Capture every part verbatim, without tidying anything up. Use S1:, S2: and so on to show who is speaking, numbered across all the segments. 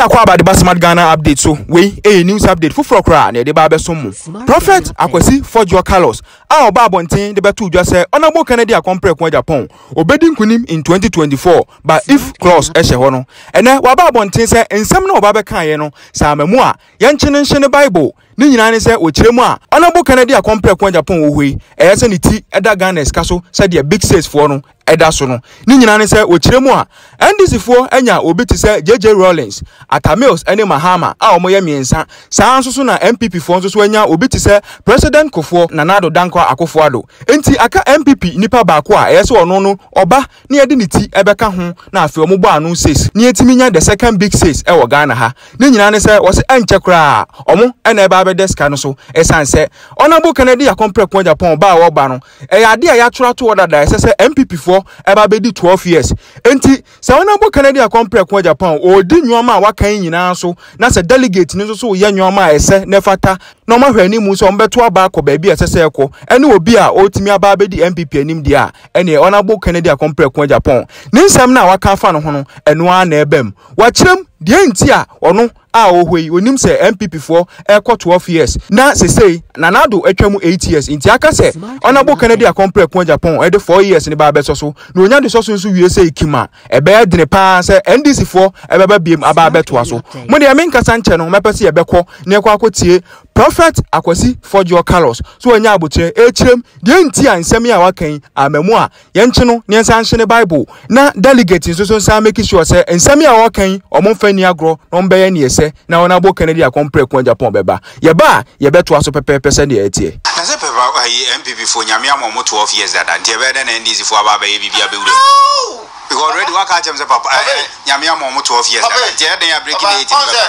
S1: akwa ba de Basmart Ghana update so we a news update fu frokra na de ba be so mu Prophet Akwasi Fojo Carlos a oba abonten de betu dwa se onabo Canada compre Ken Agyapong obedi nkunim in twenty twenty-four but if clause e hye ho no ene wa ba abonten se ensem na oba be kan ye no sa mamu a ye nchene nchene Bible ni nyina ne se okiremu a onabo Canada compre Ken Agyapong ohwe e se ne ti eda Ghana eska so se de big sales for no eda so no ni nyina ne se okiremu a N D C fo anya obi ti se J J Rollins Atamils ene Mahama a omo ye miensa saa nso so na N P P fo nso so anya obi ti se President Kofi Nanado Danko Akufo-Addo enti aka N P P nipa baako a eye se ono no oba na ye de ne ti ebeka ho na afi omo bo anu says ni etimi nya the second big says e wo Ghana ha ni nyina ne se wo se enche kra omo ena eba abedeska no so esan se onabo Canada ya compre Ken Agyapong ba wo ba no e ya de ya tro to order da se se N P P fo eba be di twelve years enti se onabo Canada ya compre Ken Agyapong o di nwoma wakan nyina so na se delegate ni so so ye nwoma ese nefata no ma hwani mu so mbeto aba akọ ba bi esese ekọ ene obi a otimi aba abedi N P P anim dia ene onabo Canada compre Ken Agyapong ni nsam na waka fa no ho no eno a na ebem wa kirem die nti a ono a ohwe onim se N P P fo ekọ twelve years na se sei Nanado atwamu eight years nti aka se onabo Canada compre Ken Agyapong e de four years ni ba beso so na onya de so so nso wie se ikima e be adine pa se N D C fo e be ba biem aba beto so mo de me nkasa nche no mepese e bekọ na ekọ akotie Prophet Akwasi Fojo Carlos so onya abotire e kirem die nti a nsem ya wakan amamu a ye nche no ne nsa nhye ne Bible na delegate nso so nsa make sure se nsem ya wakan omomfa ni agro no mbeye ne ese na onabo Canada compre Ken Agyapong beba ye ba ye beto aso pepepe se ne etie
S2: na se pepa ayi N P P fo nyame amomo twelve years that nti e be na N D C fo aba ba ye bibia be wure because already waka chem se papa nyame amomo twelve years that nti e den ya break it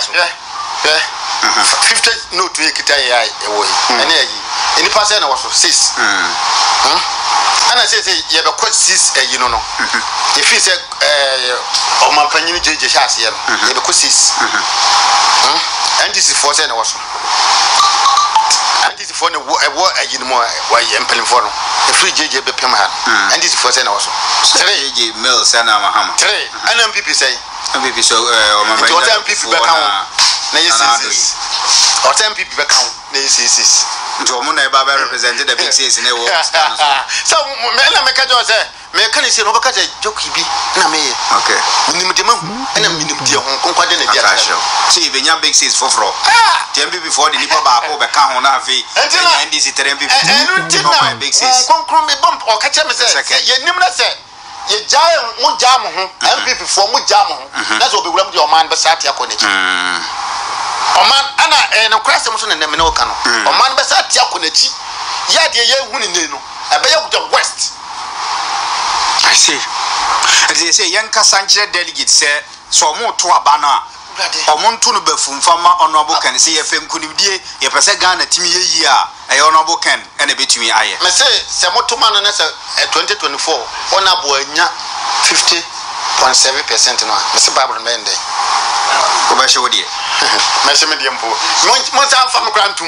S3: yeah fifty no to ekita ya ewo ene yi eni pass na was six hmm ana say say ye be quite six eyi no no if you say eh o man panyin J J Shatta ye no ye be quite six hmm and this is for say na was and this is for na wo eyi no mo wa ye empelin for no if you J J be pem ha and this is for say na was
S2: three J J Mills na Mahama
S3: three and N P P say
S2: N P P so o man
S3: N P P be kan na yes or ten people back down na yes
S2: nto mo na e ba represent the big six na e wo
S3: so me na me ka jo say me ka ni say no ba ka joki bi na me ye
S2: okay
S3: minim de ma na minim de ho konkwade na dia
S2: see be nya big six foforo ten people before the nipa ba ko be ka ho na afi N D C ten people no big six
S3: konkrom me bump o ka che me say ye nim na say ye jai mu jam ho N P P fo mu jam ho na so be wuram de o man be sate akone chi Oman ana eh no kwase mo so na me no ka no oman be sa tia konachi ya de ye hu ni no e be ye go west
S2: I see they say yanka sanchire delegate say so mo to aba na omonto no bafumfama onobo kan say ye fem kunimdie ye pese Ghana timi ye yi a e onobo kan e na betumi aye
S3: me say se moto man na say twenty twenty-four ona bo anya fifty point seven percent no me say Bible me ndey ko ba shewo die me say me die mpo mo say am fam grantum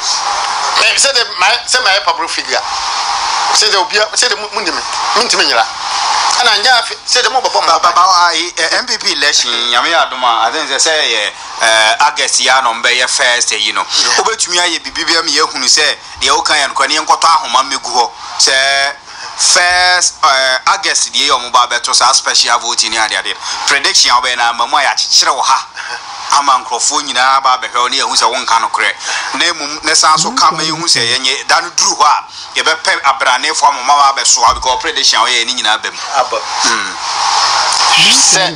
S3: me say the my say my public figure say the obia say the mundi me mintime nyira ana anya say the mo baba
S2: baba N P P election nyame Adom I think they say eh August ya no mbe ye first you know obetumi aye bibibia me ye hunu say de o kan ya nkwane nkoto ahoma megu ho say first uh, August the year mobile better special voting in the prediction of an amamo ya chire wo ha ama nkrofo nyina ba be hwe ne hu se won kan no kre na mum ne san so kam ye hu se yenye dan duru ho a ye be pe abrane fo amama ba be so because prediction we ye ni nyina bam
S3: aba mm se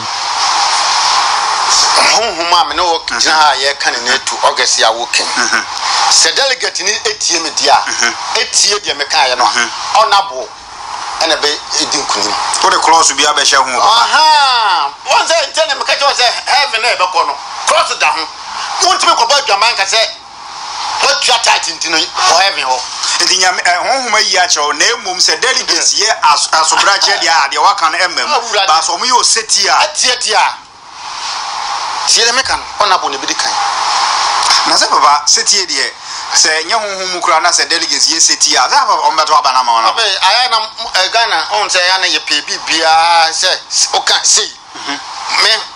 S3: huma me no gina ha ye kan ne to August ya woken se delegate ni etie me dia etie dia me kan ye no onabo ena be edinkunim
S2: to the cross bi abehye hu
S3: aha won say tell me ka jo say heaven e be ko no cross da ho won timi ko ba dwaman ka say what you tight into no heaven ho
S2: edi nyame honhoma yi a chewo na emom se delegate ye asobra che dia de waka na emem ba so mo yo seti a
S3: tie tie tie me kan onabo ne bi kan
S2: na se baba seti de se nya honhom kura na se delegate ye seti a za baba o meto aba na ma ona
S3: be aya na Ghana on say ya na ye pe bibia se o kan see me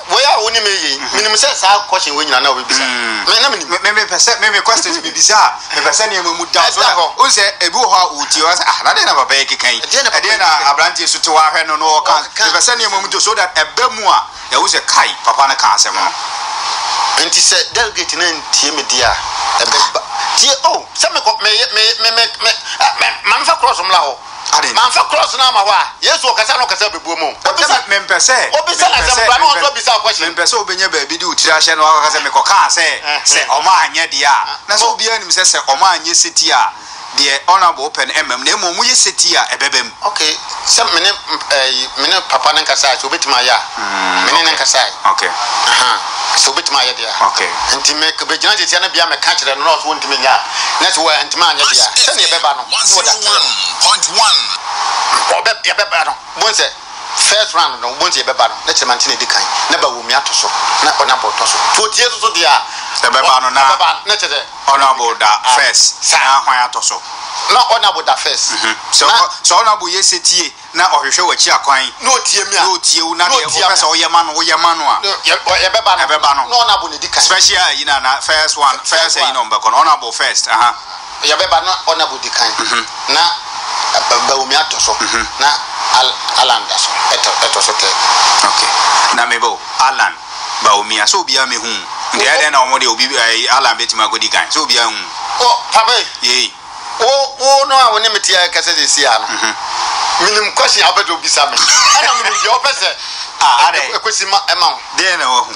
S3: we are only me minimum says our question when you are now with bisa me
S2: me person me me question to be bisa me person you mu down so o say ebu ho uti o say ah na dey na baba yake kan e dey na abrantie so to wa hwe no no kan me person you mu do so that eba mu a ya wo say kai papa na kan asem no
S3: enti say delegate na ntie me dia eba tie oh say me me me me me man fa cross mla ho man fa cross na ma wa yesu okasa no okasa bebu mu
S2: obisa me mpese
S3: obisa na say bra no on obisa question
S2: me mpese obenya ba bi di utira hye no okasa me koka say say oma anye dia na so bia nim say say oma anye seti a de honorable open mm na emo mu ye seti a ebebem
S3: okay say me ne me ne papa nan kasa so betima ya me ne nan kasa
S2: okay
S3: aha so betima ya dia
S2: okay
S3: enti me be gina je tia na bia me ka kire no so ntimi nya na so enti ma anya dia say ne beba no
S4: one point one
S3: obe ya beba no bon say first round no bon say beba no na chema ntine dikan na ba wo mi ato so na ona bo to so to tie so so dia
S2: the beba no na
S3: na chede
S2: honorable da first na hwan ato so
S3: na honorable da first
S2: so so honorable yesetie na ohwehwe wachi akwan
S3: no tie mi a
S2: no tie u na de ofesa oyema no oyema no a
S3: ya beba no
S2: beba no
S3: no honorable ne dikan
S2: special you na first one first you know mbeko honorable first aha
S3: ya beba no honorable dikan na ba wo mi ato so na alanda so eto eto so te
S2: okay na mebo alan ba wo mi aso bia me hu ndi ade na omode obi alan betima godi kan so bia hu
S3: oh papa
S2: ye
S3: o o no a woni metia kase de sia no minim question abedo bisa me ana minim je opese
S2: ah ade
S3: ekwesi ma ema ho
S2: de na wo hu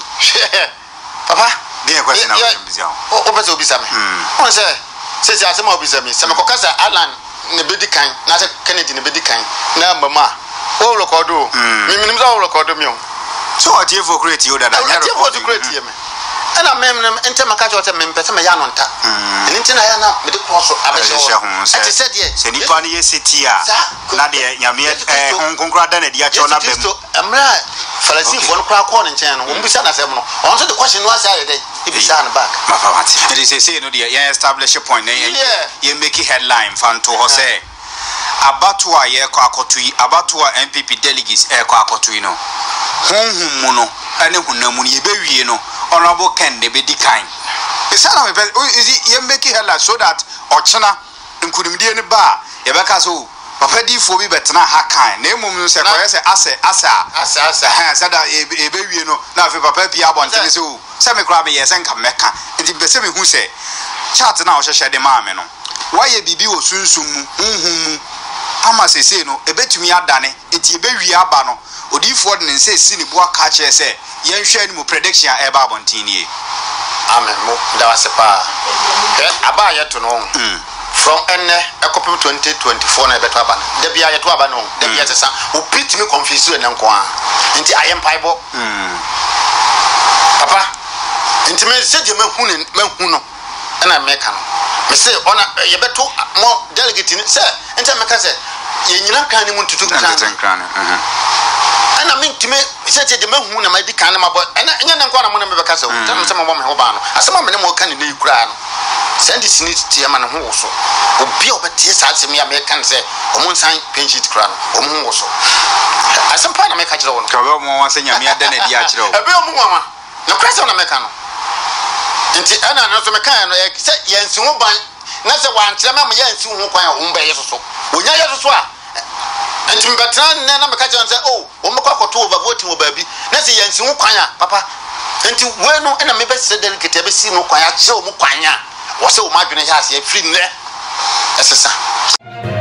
S3: papa
S2: de question na wo bisa
S3: o opese obisa me on se se se asema obisa me se me kokasa alan ne bedi kan na se Kennedy ne bedi kan na mama o record o mi minim za o record mi o
S2: so o tie for create you dada
S3: nya record to create me ana mem ente maka cho te mem pese me ya no nta eni ntina ya na me de cross abesho ati se de
S2: se ni pa ni yesiti a na de nyame eh honkonkra da na dia cho na bem
S3: amra falasi fo no kra ko ne nchen no wo mbisa na se mo no on so the question no asa ye dey ibisa na back
S2: papa mati it is say no de ya establish a point ye make headline fan to ho say abatua ye kwa akotui abatua N P P delegates e kwa akotui no honhum mu no ane hunamu ye bewie no honorable Ken de bedi kan isana me is ye make headline so that ochena nkudumdie ne ba ye beka so papa di fo bi betena ha kan na emum no se koye se ase asa
S3: asa asa
S2: ha sada e bewie no na afi papa pia abonte se o se me kra be ye se nka meka nti be se me hu se chat na o hwehwe de ma me no waye bibi wo sunsum mu hunhum mu ama sese no ebetumi adane nti ebewie aba no odifo de nse si ni bo aka kire se yen hwe ni mu prediction e ba abontini
S3: amen mo da wase pa eh aba ye to no from enne ekopim twenty twenty-four na beto aba da bia ye to aba no da bia sesa o pitimi confuse ne nko a nti ayem paibo papa nti me se de mahu ne mahu no na meka no me se ona ye beto mo delegate ni se nti meka se ye nyina kan ni mu tutu kan ana mintime se se de mahu na ma di kan na ma bo ana nya na nko na mo na me beka se o tam se mo bo me ho ba no asema me ne mo kan ni kura no send it ni tie ma ne ho so obi obetie sa asem ya me kan se omo nsan penchit kura no omo ho so asem pa na me ka kire wo no
S2: ka be mo wa se nya me ada na di a kire wo
S3: ebe omo mama na kura se na me ka no nti ana no so me kan no se yensi ho ban na se wan kire ma me yensi ho kwan o mba yeso so onya yeso so a nti mbetran na na me ka kire se oh o me kwa koto over voting wo baabi na se yensi ho kwan a papa nti we no na me be se delegate be si no kwan a kire o mo kwan a wo se o ma dwene ya se afiri ne esesa